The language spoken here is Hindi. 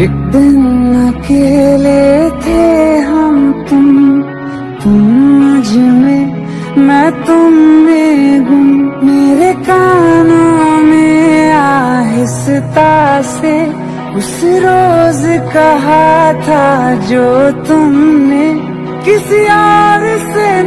एक दिन अकेले थे हम तुम मुझ में, मैं तुम में गुम। मेरे कानों में आहिस्ता से उस रोज कहा था जो तुमने किसी और से